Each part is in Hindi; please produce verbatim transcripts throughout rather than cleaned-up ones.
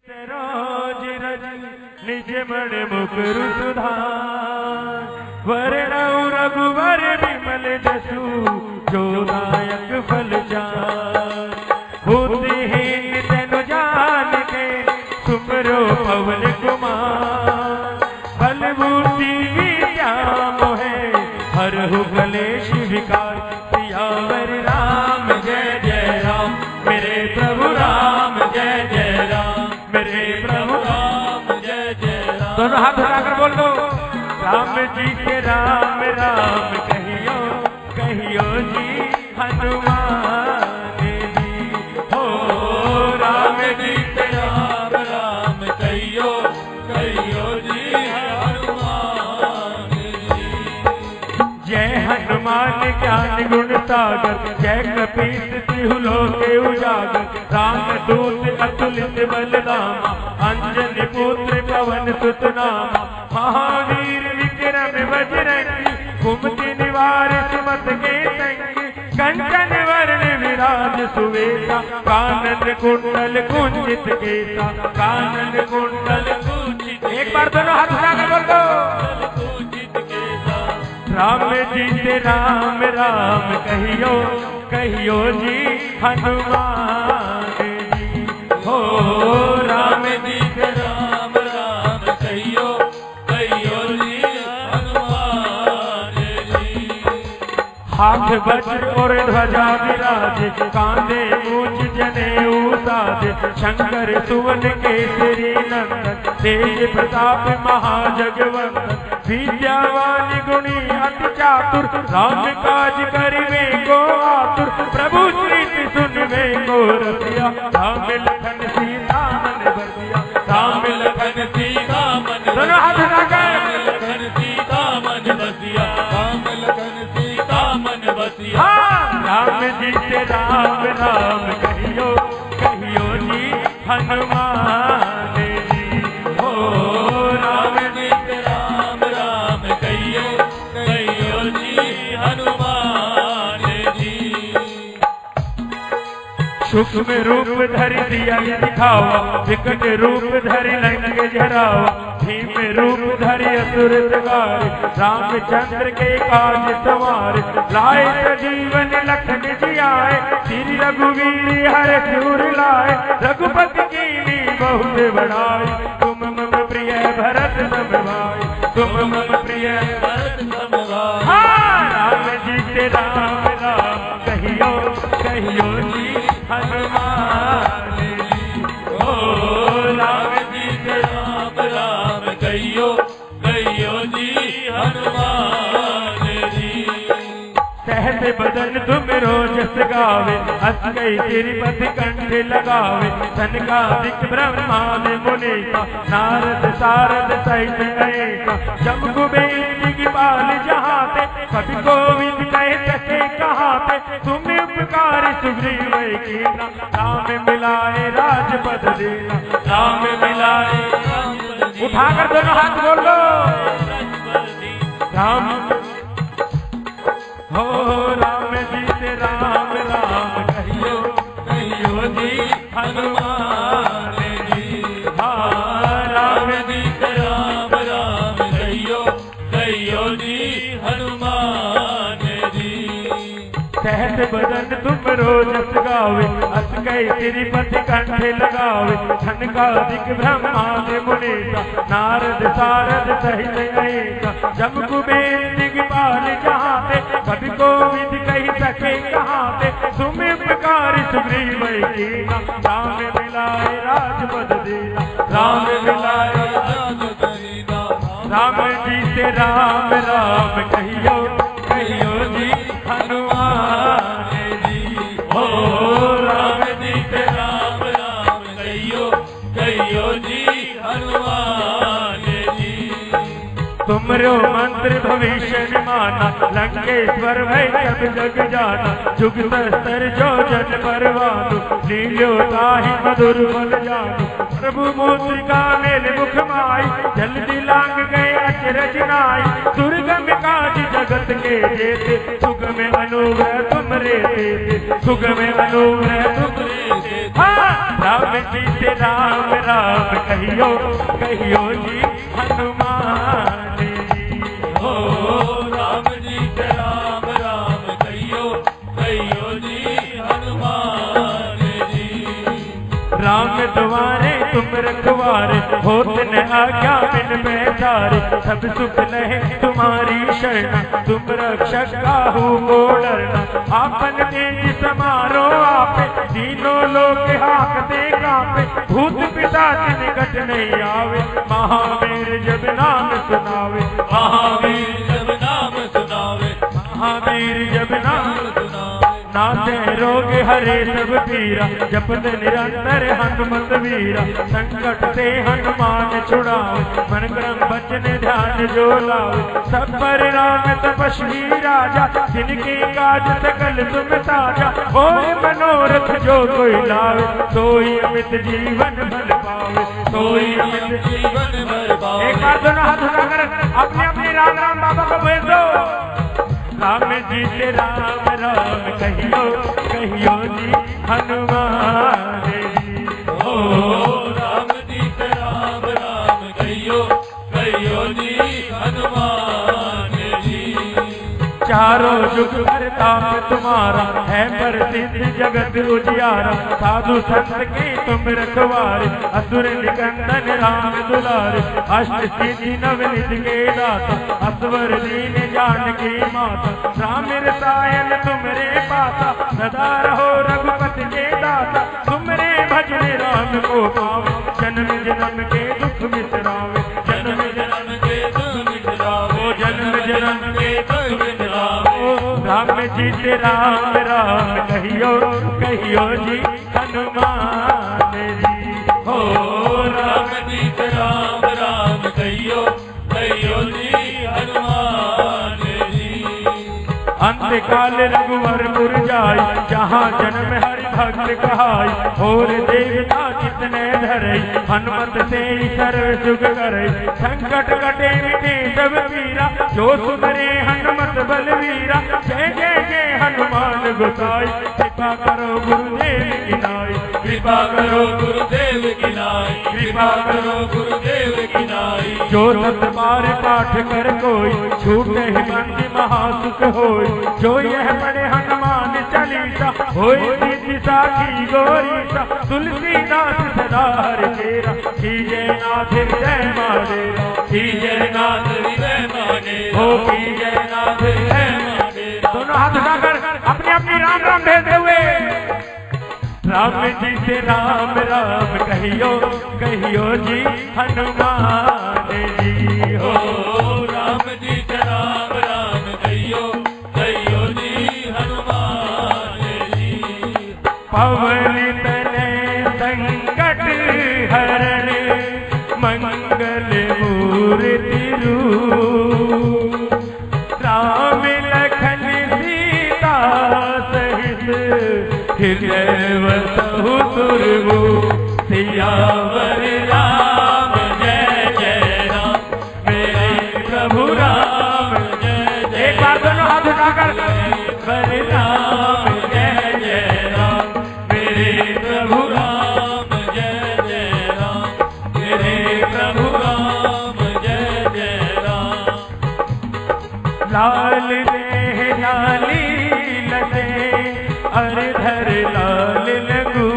रोज रज निज मन मुकुरु सुधार वरणौ रघुवर विमल जसु जो नायक फल चार बुद्धिहीन तनु जान के सुमरो पवन कुमार बल बुद्धि विद्या मोहे हरहु कलेश विकार सियावर राम जय जय राम मेरे प्रभु राम जय जय राम मेरे प्रभु राम जय जय राम। दोनों हाथ उठाकर बोल दो राम जी के राम राम कहियो कहियो जी हनुमान जी हो राम जी के राम राम कहियो कहियो जी हनुमान जी। जय हनुमान ज्ञान गुण सागर जय कपीस तिहु लोके उजागर राम दूत अतुलित बलराम अंजनी पुत्र पवन सुत नाम महावीर विक्रम बजरंगी कुमति निवार सुमत के संगी कंचन वर्ण विराज सुवेशा कानन कुंडल कुंजित केसा कानन कुंडल कुंजित। एक बार दोनों हाथ उठाकर बोल दो कुंजित केसा राम जी से राम राम कहियो कहियो जी हनुमान जी हो राम जी से राम राम कहियो कहियो जी हनुमान जी। हाथ वज्र और ध्वजा विराजे कांधे ऊंच जनेऊ साजे शंकर सुवन केसरी नंदन तेज प्रताप महाजगवंदन विद्यावान गुणी अति चातुर राम काज करिवे को आतुर प्रभु श्री सुनवे को रसिया राम लखन सीता मन बसिया राम लखन सीता मन दोनों हाथ लगाए लखन सीता मन बसिया राम लखन सीता मन बसिया। राम जी से राम राम कहियो कहियो जी हनुमान जी हो राम जी से राम राम कहियो कहियो जी हनुमान जी। सूक्ष्म रूप धरि दिया दिखावा विकट रूप धरि लंक जरावा भीम रूप धरि असुर सवार रामचंद्र के काज सवार लाए सजीवन लखन जियाए श्री रघुवीर हर सिर लाए रघुपति कीनी बहुत बड़ाई तुम मम प्रिय भरत सम भाई तुम मम प्रिय भरत सम भाई। राम जी से राम राम कहियो कहियो जी हनुमान जी ओ राम जी से राम राम कहियो कहियो जी हनुमान जी। सहस बदन तुम रोजस गावे हस गई गिरिपति कंठ लगावे सनकादिक ब्रह्मादि मुनीसा नारद सारद सहित अनेका जब कुबेर की बाल जहाते कभी गोविंद कहे सके कहाते तुम उपकार सुग्रीव कीना राम मिलाए राजपद देना राम मिलाए उठाकर दोनों हाथ बोल लो राम हो राम जी से राम राम कहियो कहियो जी हनुमान जी हाँ राम जी से राम राम कहियो कहियो जी हनुमान जी। सहस बदन तुम रोजस गावे हस गई तिरुपति कंठ लगावे सनकादिक ब्रह्मादि मुनीसा नारद सारद सहित अनेका जब कुबेर दिग्पाल जहाते कभी गोविंद कही सके कहाते तुम उपकार सुग्रीव कीना राम मिलाए राजपद देना राम मिलाए राजपद देना। राम जी से राम राम कहियो कहियो जी हनुमान जी हो राम जी से राम राम कहियो कहियो जी हनुमान जी। तुमरो मंत्र भविष्य निमाना लंकेश्वर भय सब जग जाना जुग सहस्त्र जो जन परवानु लील्यो ताहि मधुर बल जानु प्रभु मूत्रिका मेल मुख माई, जल्दी लांग गए अचरज नाई। दुर्गम काज जगत के जेते, सुख में अनुग्रह तुम रे देते, सुख में अनुग्रह तुम रे देते। हाँ राम जी से राम राम कहियो, कहियो जी हनुमान जी। हो राम जी से राम राम कहियो, कहियो जी हनुमान जी। राम द्वारे तुम रखवारे, होत न आज्ञा बिन बैठारे। सब सुख लहे तुम्हारी शरण, तुम रक्षक काहू को डरना। आपन तेज समारो आपे, तीनों लोग हाकते कांपे। भूत पिशाच निकट नहीं आवे, महावीर जब नाम सुनावे, महावीर जब नाम सुनावे, महावीर जब नाम सुनावे। नाथे रोग हरे सब पीरा, जपत निरंतर हनुमत वीरा। संकट से हनुमान छुड़ावे, मन क्रम वचन ध्यान जो लावे। सब पर राम तपस्वी राजा, जिनके काज सकल तुम साजा। होय मनोरथ जो कोई लावे, सोई अमित जीवन भल पावे, सोई अमित जीवन भर पावे। एक बार दोनों हाथ उठाकर अपने अपने राम राम बाबा को भेज दो। राम जी से राम राम कहियो, कहियो जी हनुमान जी। हो राम जी से राम राम कहियो, कहियो जी हनुमान जी। चारों युग प्रताप तुम्हारा, है प्रसिद्ध जगत उजियारा। साधु संत के तुम रखवारे, असुर निकंदन राम दुलारे। अष्ट सिद्धि नवनिधि के दाता, असवर दीन जानकी माता। राम रसायन तुमरे पासा, सदा रहो रघुपति के दाता। तुमरे भजन राम को पावे, जन्म जन्म के दुख बिसरावे, जन्म जन्म के दुख मिटावे, जन्म जन्म के दुख मिटावे। राम जी से राम राम कहियो, कहियो जी हनुमान जी। हो राम जी से राम राम कहियो, कहियो जी हनुमान जी। अंत काल रघुवर पुर जाई, जहाँ जन्म हरि भक्त कहाई। और देवता कितने धरई, हनुमत से ही सर्व सुख करई। संकट कटे मिटे सब पीरा, जो सुमरे हनुमत बलवीरा। जय जय जय हनुमान गोसाई, कृपा करो गुरुदेव की नाई, कृपा करो गुरुदेव की नाई, कृपा करो गुरुदेव की नाई। जो सत बार पाठ कर कोई, छूटे मंद महासुख होय। जो यह पढ़े हनुमान चालीसा, होय सिद्धि साखी गौरीसा। तुलसीदास सदा हर तेरा, कीजय नाथ हृदय माडेरा, कीजय नाथ हृदय माडेरा, हो कीजय नाथ हृदय माडेरा। दोनों हाथ उठाकर अपनी अपनी राम राम भेजते हुए, राम जी से राम राम कहियो, कहियो जी हनुमान जी। हो राम जी से राम राम कहियो, कहियो जी हनुमान जी। पवन तनय संकट हरण, मंगल मूर्ति रूप। राम लखन सीता सहित, हृदय वसहु सुरभूप। सियावर राम जय जय राम, मेरे प्रभु राम जय जय। एक बार दोनों हाथ उठाकर, मेरे राम जय जय राम, मेरे प्रभु राम जय जय राम, मेरे प्रभु राम जय जय राम। लाल ने लाली लगे, अरधर लाल लगू।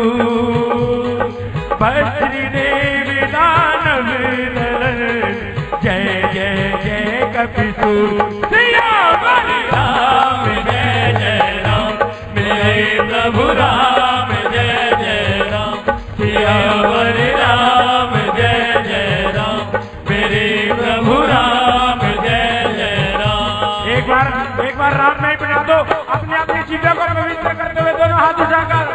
बद्री देव दानव दलन, जय जय जय कपिसूर। सियावर राम जय जय राम, मेरे प्रभु राम जय जय राम। सियावर राम जय जय राम, मेरे प्रभु राम जय जय राम। एक बार एक बार राम नहीं बना दो, अपने अपनी चीजों को पवित्र करते हुए दोनों हाथ उठाकर